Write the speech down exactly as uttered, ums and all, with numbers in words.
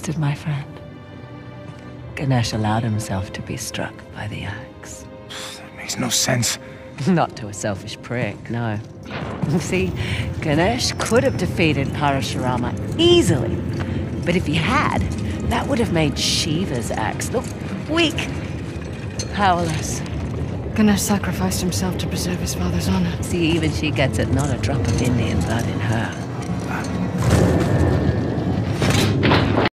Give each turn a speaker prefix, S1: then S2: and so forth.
S1: unexpected, my friend. Ganesh allowed himself to be struck by the axe.
S2: That makes no sense.
S1: Not to a selfish prick, no. See, Ganesh could have defeated Parshuram easily. But if he had, that would have made Shiva's axe look weak, powerless.
S3: Ganesh sacrificed himself to preserve his father's honor.
S1: See, even she gets it, not a drop of Indian blood in her.